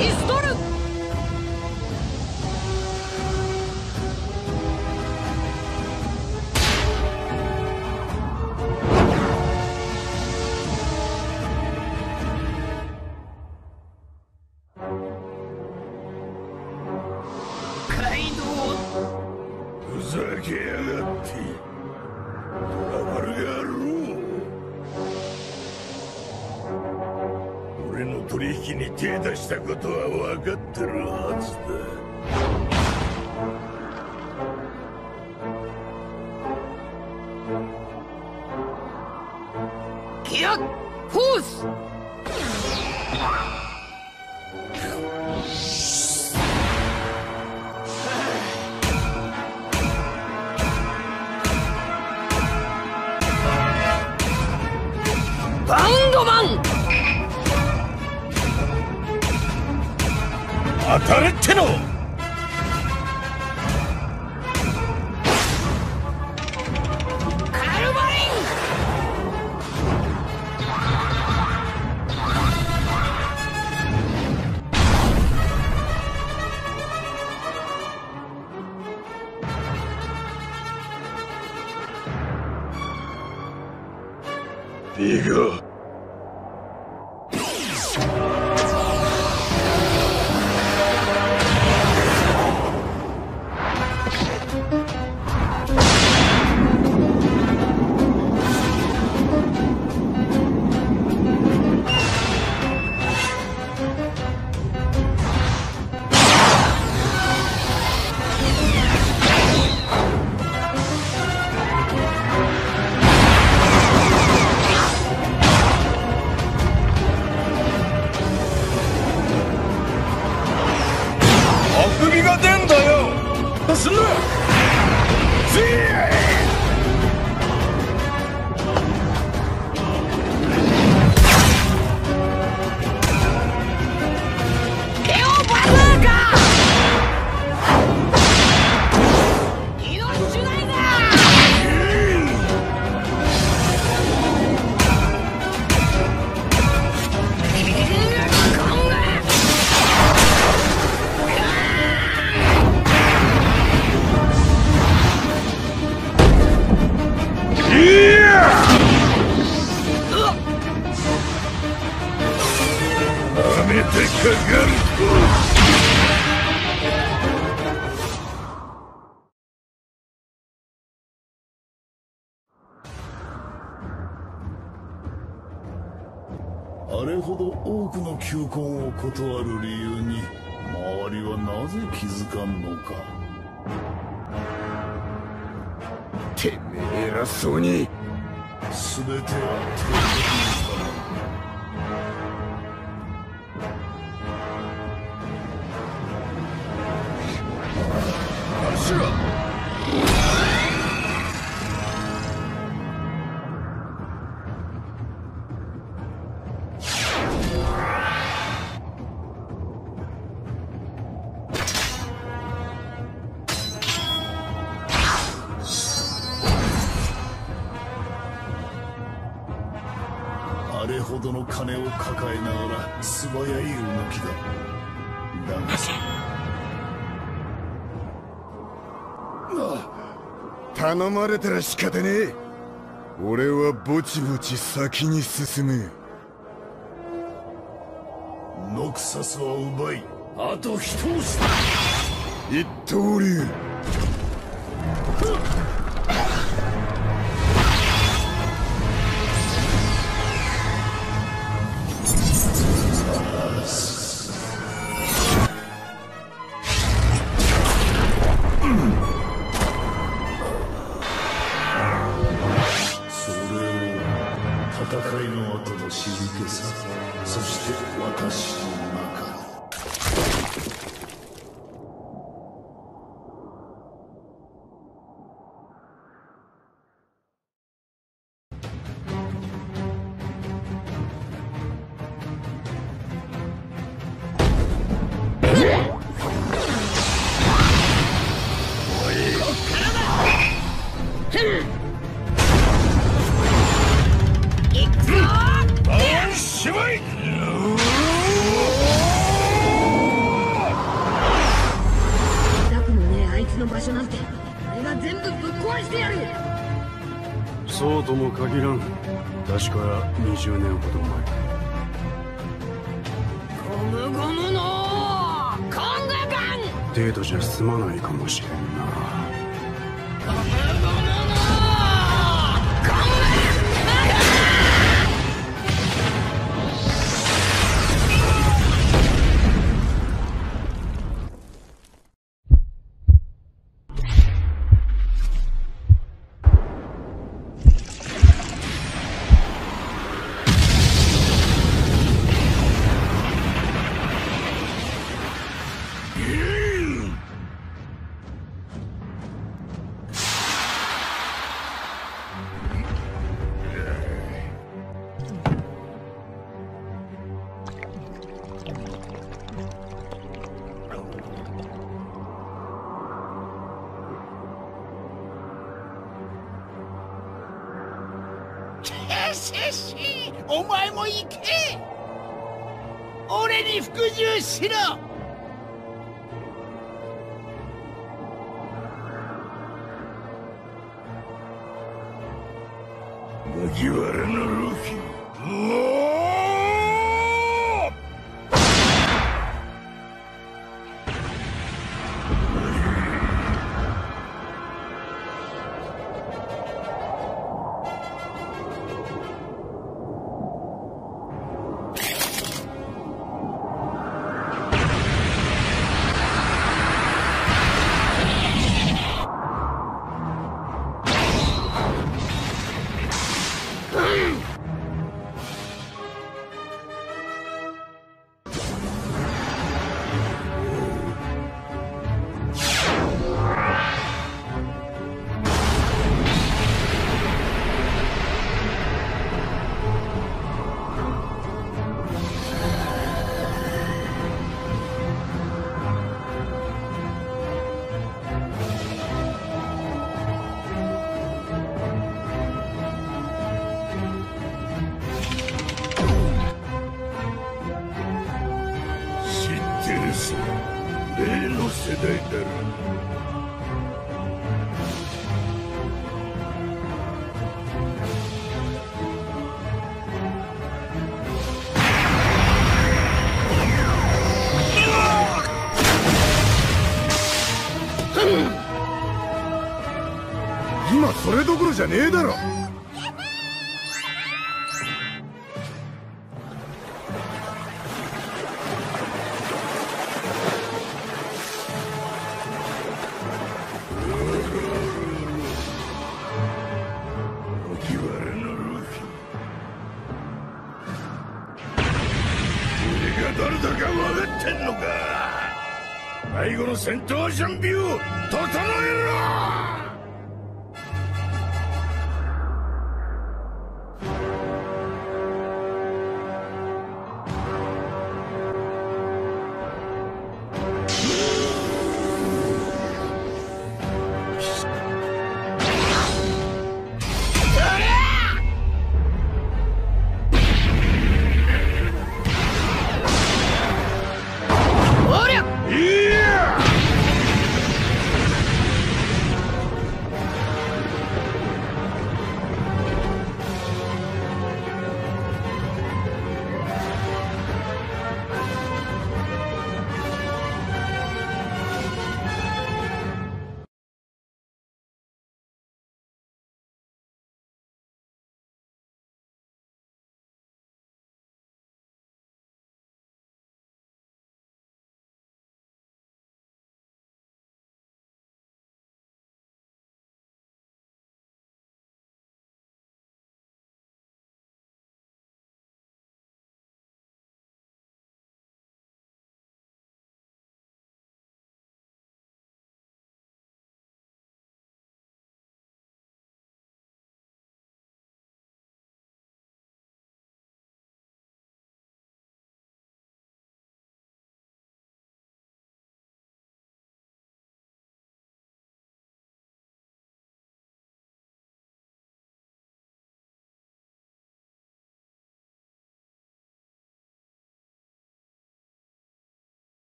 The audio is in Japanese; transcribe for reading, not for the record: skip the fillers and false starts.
ピストル。カイドウ。 ふざけやがってトラバル野郎。俺の取引に手出したことは分かってるはずだ。 ギアフォース。バウンドマン。 当たれっての。 カルバリン。 ビガ。あくびが出んだよ。すんな。 レオバズーカ。命ないだ。 はめてかかると。あれほど多くの求婚を断る理由に周りはなぜ気づかんのか。てめえ偉そうに。全ては手柱。あれほどの金を抱えながら素早い動きだ。だがさ、頼まれたら仕方ねえ。俺はぼちぼち先に進む。ノクサスは奪い、あと一押しだ。一刀流。戦いの後の静けさ、そして私の中に。しまい。 所なんて俺が全部ぶっ壊してやる。 そうとも限らん。確か20年ほど前。 ゴムゴムのコングガン程度じゃ済まないかもしれんな。 ゴムゴムのコングガンお前も行け。俺に服従しろ。麦わらのルフィ、例の世代だろ。 今それどころじゃねえだろ。 誰だか分かってんのか。最後の戦闘準備を整えろ。